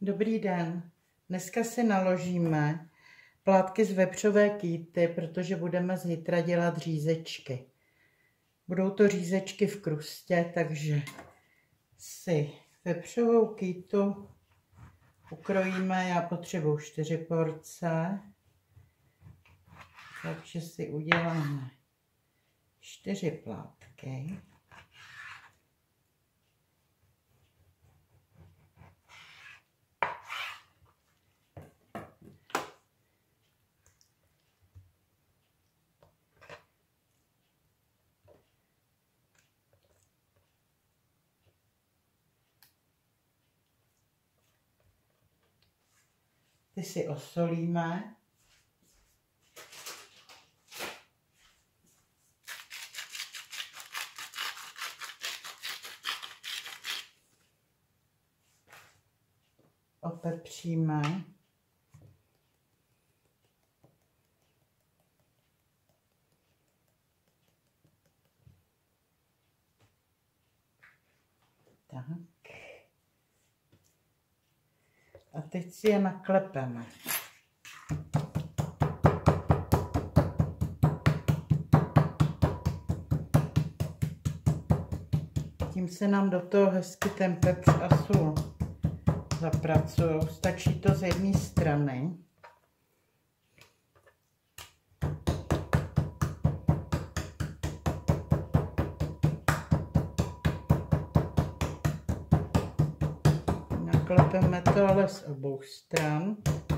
Dobrý den. Dneska si naložíme plátky z vepřové kýty, protože budeme zítra dělat řízečky. Budou to řízečky v krustě, takže si vepřovou kýtu ukrojíme. Já potřebuji 4 porce, takže si uděláme 4 plátky. Ty si osolíme. Opepříme. Tak. A teď si je naklepeme. Tím se nám do toho hezky ten pepř a sůl zapracují. Stačí to z jedné strany. Naklepeme to ale z obou stran.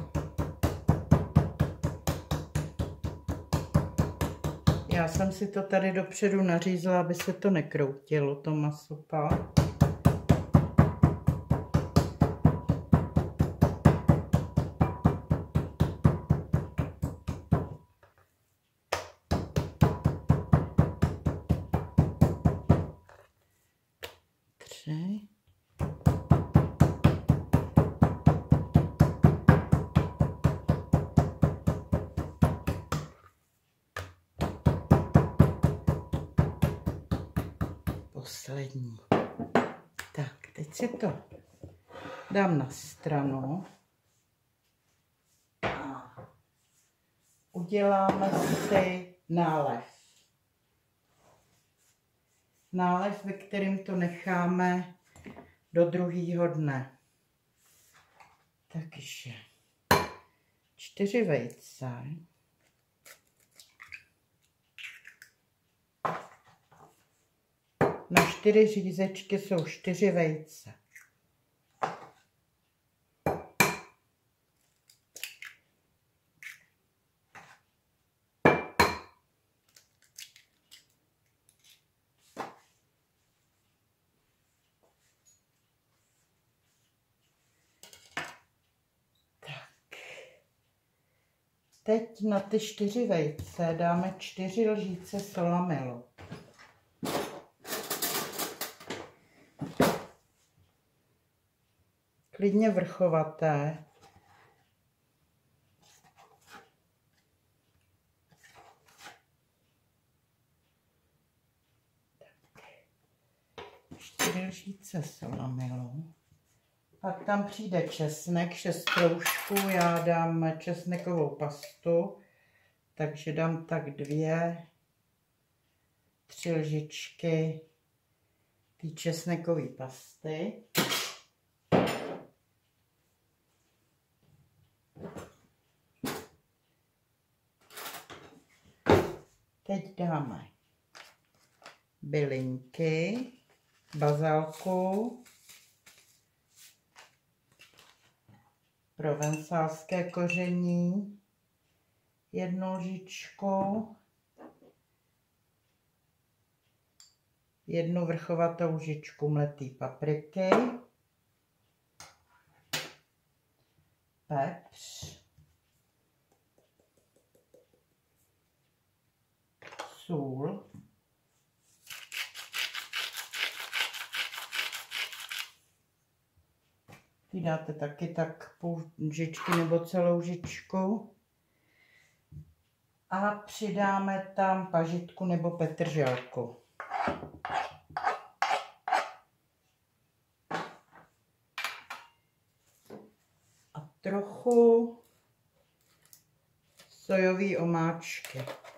Já jsem si to tady dopředu nařízla, aby se to nekroutilo, to maso pak. Poslední. Tak, teď si to dám na stranu a uděláme si nálev. Nálev, ve kterém to necháme do druhého dne. Takže 4 vejce. Na 4 řízečky jsou 4 vejce. Tak. Teď na ty 4 vejce dáme 4 lžíce solamilu. Klidně vrchovaté. Tak. 4 lžíce solamilu. Pak tam přijde česnek, 6 kroužků. Já dám česnekovou pastu, takže dám tak 2, 3 lžičky té česnekové pasty. Teď dáme bylinky, bazalku, provencálské koření, 1 lžičku, 1 vrchovatou lžičku mleté papriky, pepř, sůl, ty dáte taky tak půl lžičky nebo celou lžičku a přidáme tam pažitku nebo petrželku. trochu sojové omáčky.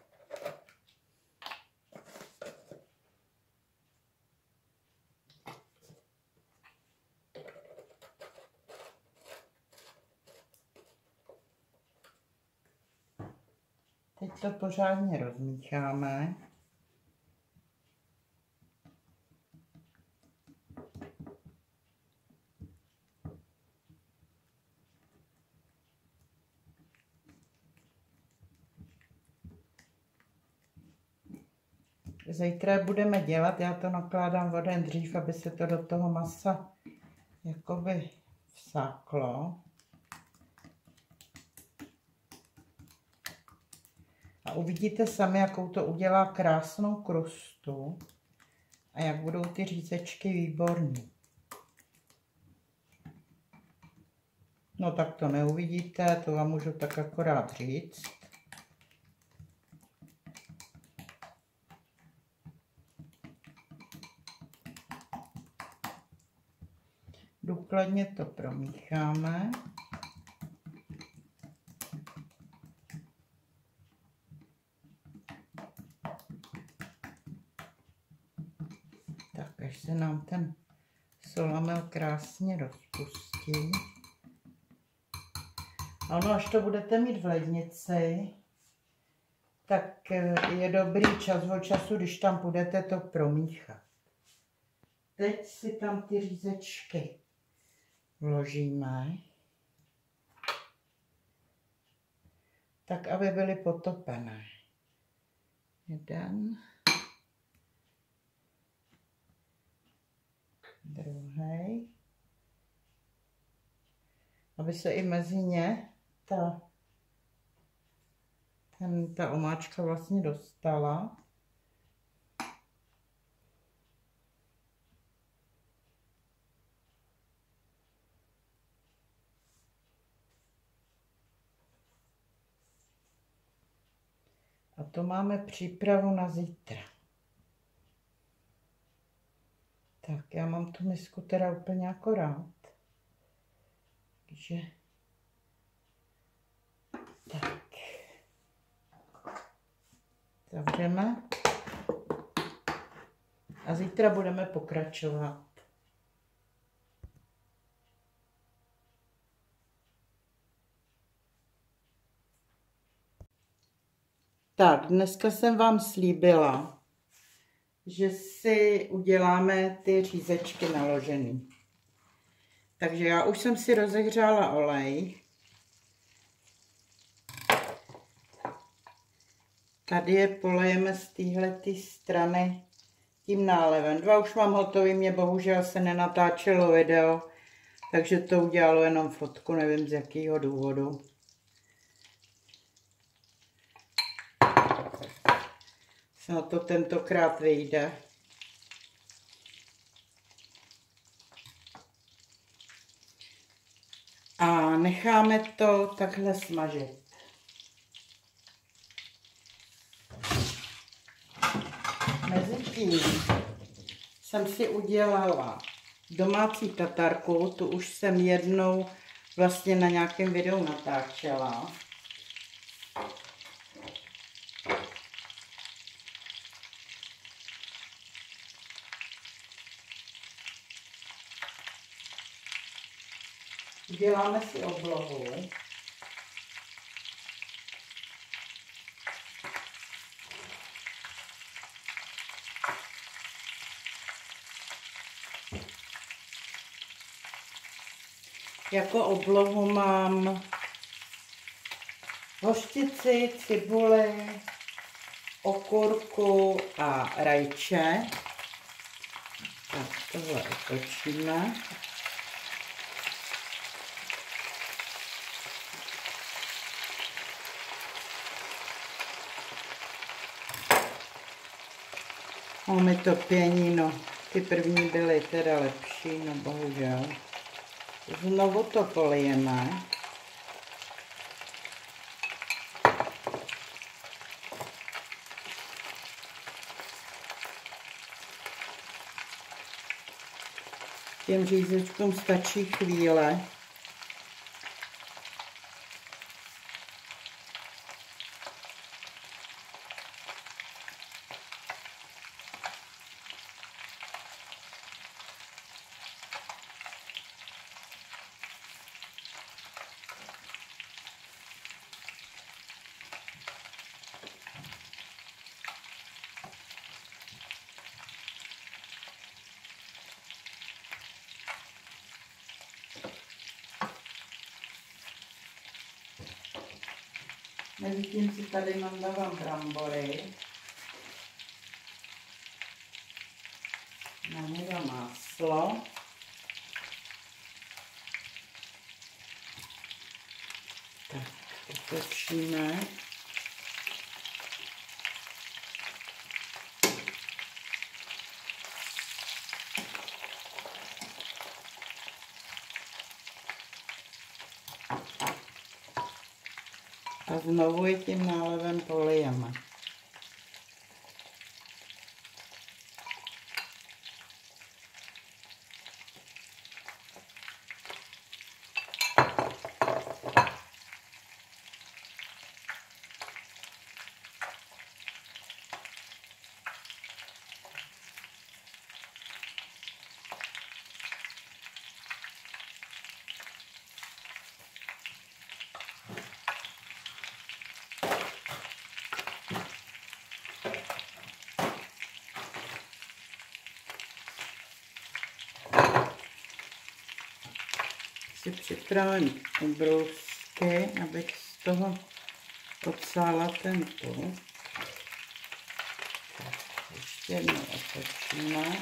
Teď to pořádně rozmícháme. Zítra budeme dělat, já to nakládám o den dřív, aby se to do toho masa jakoby vsáklo. A uvidíte sami, jakou to udělá krásnou krustu a jak budou ty řízečky výborný. No tak to neuvidíte, to vám můžu tak akorát říct. Důkladně to promícháme. Tak, až se nám ten solamel krásně rozpustí. A ono, až to budete mít v lednici, tak je dobrý čas od času, když tam budete to promíchat. Teď si tam ty řízečky vložíme, tak aby byly potopené. Jeden, druhý, aby se i mezi ně ta omáčka vlastně dostala. A to máme přípravu na zítra. Tak, já mám tu misku teda úplně akorát. Takže tak. Zavřeme. A zítra budeme pokračovat. Tak, dneska jsem vám slíbila, že si uděláme ty řízečky naložený. Takže já už jsem si rozehřála olej. Tady je polejeme z téhleté strany tím nálevem. 2 už mám hotový, mě bohužel se nenatáčelo video, takže to udělalo jenom fotku, nevím z jakého důvodu. No to tentokrát vyjde. A necháme to takhle smažit. Mezitím jsem si udělala domácí tatarku, tu už jsem jednou vlastně na nějakém videu natáčela. Uděláme si oblohu. Jako oblohu mám hořčici, cibuli, okurku a rajče. Tak tohle otočíme. Máme to pění, no, ty první byly teda lepší, no bohužel. Znovu to polijeme. Těm řízečkům stačí chvíle. Mezitím si tady mandávám brambory. Na ně dám máslo. Tak, otočíme. A znovu je tím nálevem polijeme. Si připravím ubrousky, abych z toho odsála ten tuk. Ještě jednou otočíme.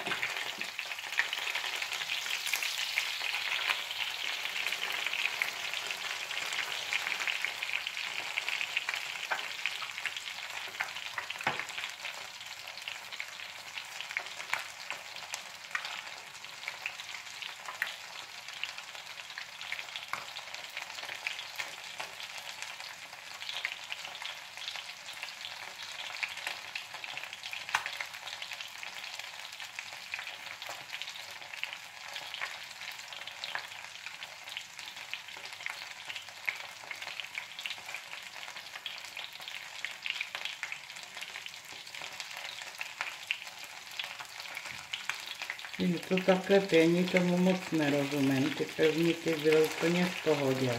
Když to takhle pění, tomu moc nerozumím. Ty pevníky byly úplně v pohodě.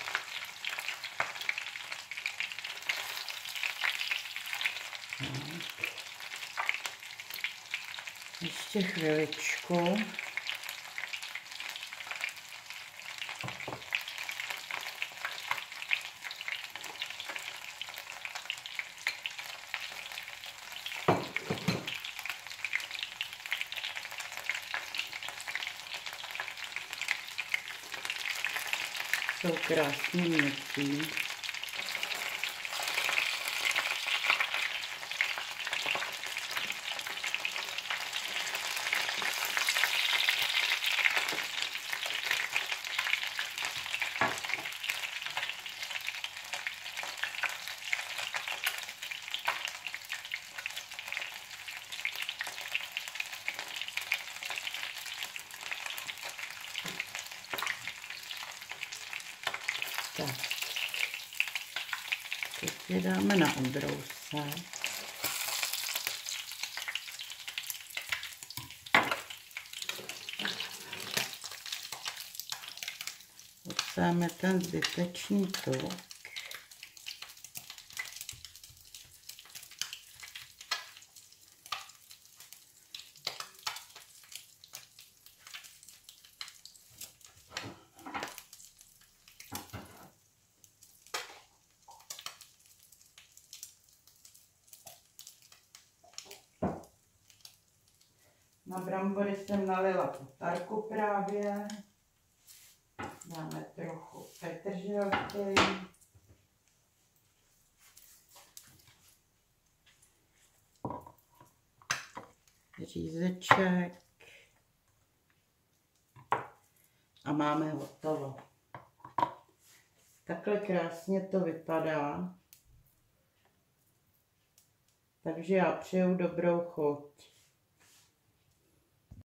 Ještě chviličku. Jsou krásně měkký. Tak, teď je dáme na ubrousek. Odsáme ten zbytečný tuk. Na brambory jsem nalila tatarku právě. Dáme trochu petrželky. Řízeček. A máme hotovo. Takhle krásně to vypadá. Takže já přeju dobrou chuť.